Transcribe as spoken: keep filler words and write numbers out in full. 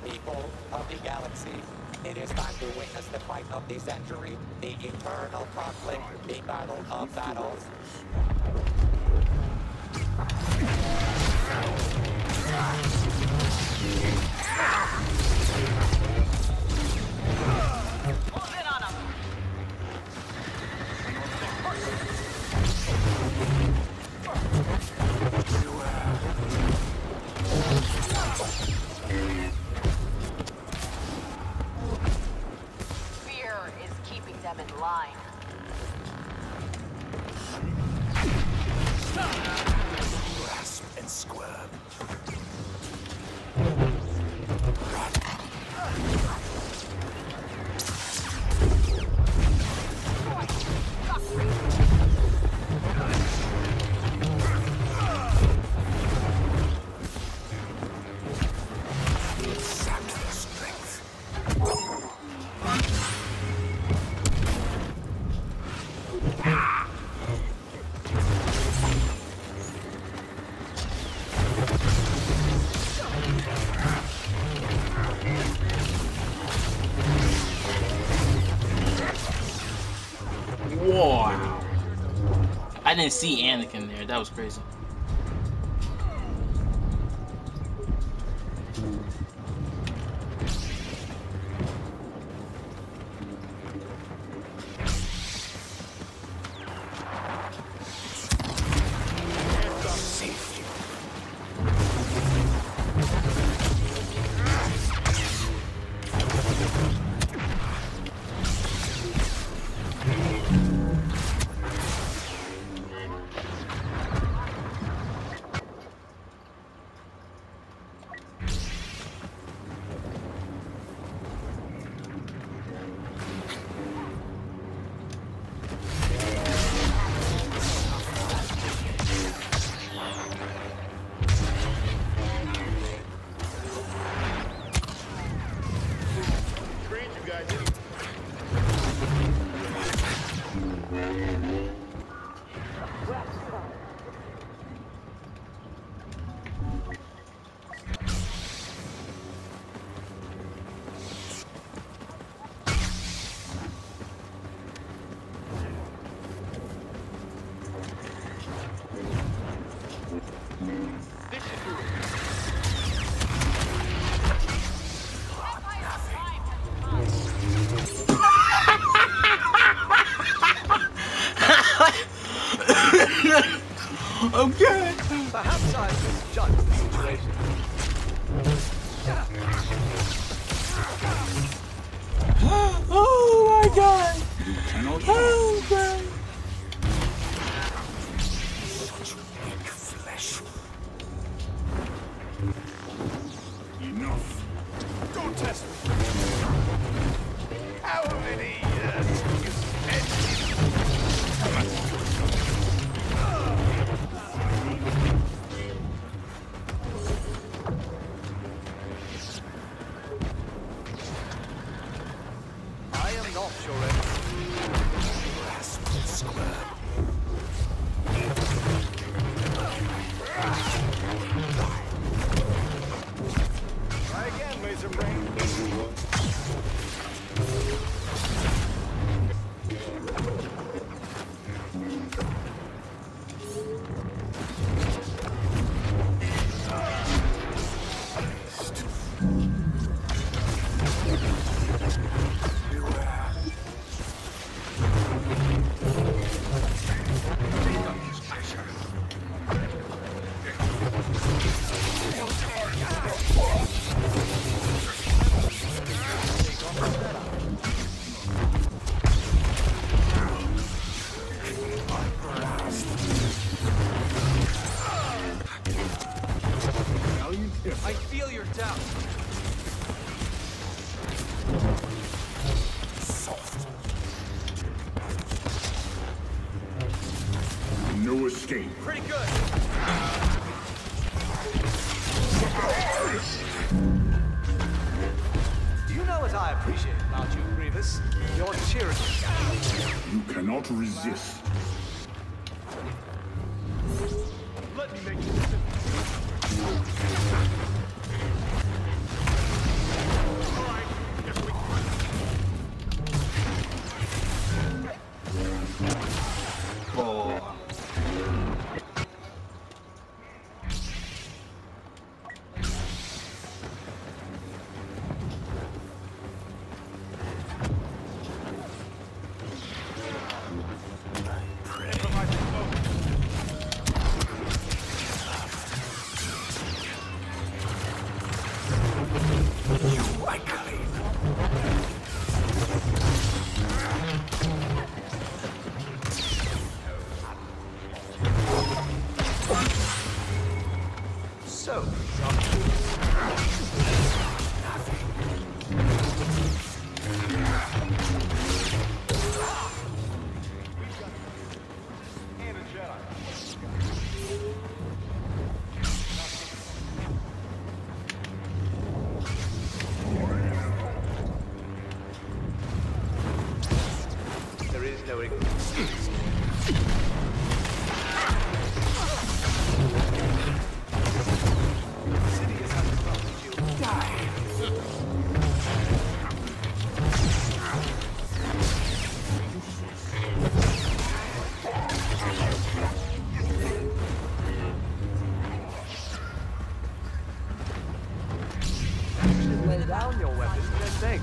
people of the galaxy. It is time to witness the fight of the century, the eternal conflict, the battle of battles. Fear is keeping them in line. Grasp and squirm. Sap their strength. Wow. I didn't see Anakin there. That was crazy. Safety. Okay. Perhaps I misjudged the situation. Oh my god. Cannot Oh god. such weak flesh. Enough. Don't test me. How many years have you spent? I am not your enemy. Grasp and squirm. Try again, laser brain. I feel your doubt. Soft. No escape. Pretty good. Do you know what I appreciate about you, Grievous? Your cheeriness. You cannot resist. Let me make you listen. my claim. So, there is no excuse. Sidious has corrupted you. Lay down your weapons and think.